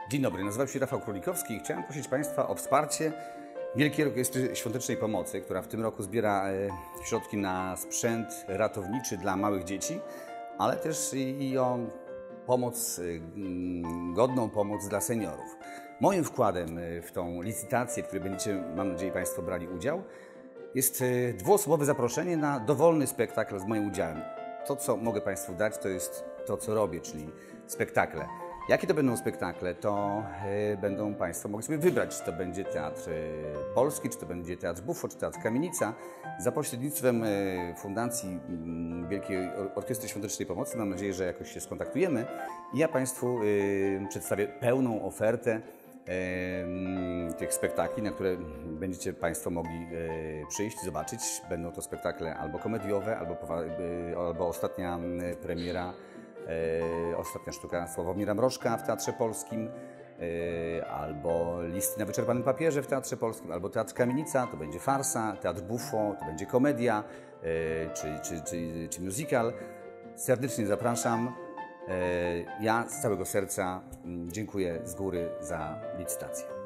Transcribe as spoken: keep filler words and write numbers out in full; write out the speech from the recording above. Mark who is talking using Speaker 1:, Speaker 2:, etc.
Speaker 1: Dzień dobry, nazywam się Rafał Królikowski i chciałem prosić Państwa o wsparcie Wielkiej Orkiestry Świątecznej Pomocy, która w tym roku zbiera środki na sprzęt ratowniczy dla małych dzieci, ale też i o pomoc, godną pomoc dla seniorów. Moim wkładem w tą licytację, w której będziecie, mam nadzieję, Państwo brali udział, jest dwuosobowe zaproszenie na dowolny spektakl z moim udziałem. To, co mogę Państwu dać, to jest to, co robię, czyli spektakle. Jakie to będą spektakle, to y, będą Państwo mogli sobie wybrać, czy to będzie Teatr y, Polski, czy to będzie Teatr Buffo, czy Teatr Kamienica. Za pośrednictwem y, Fundacji y, Wielkiej Orkiestry Świątecznej Pomocy mam nadzieję, że jakoś się skontaktujemy i ja Państwu y, przedstawię pełną ofertę y, tych spektakli, na które będziecie Państwo mogli y, przyjść, zobaczyć. Będą to spektakle albo komediowe, albo, y, albo ostatnia y, premiera E, ostatnia sztuka Sławomira Mrożka w Teatrze Polskim, e, albo Listy na wyczerpanym papierze w Teatrze Polskim, albo Teatr Kamienica, to będzie farsa, Teatr Buffo, to będzie komedia, e, czy, czy, czy, czy musical. Serdecznie zapraszam. E, ja z całego serca dziękuję z góry za licytację.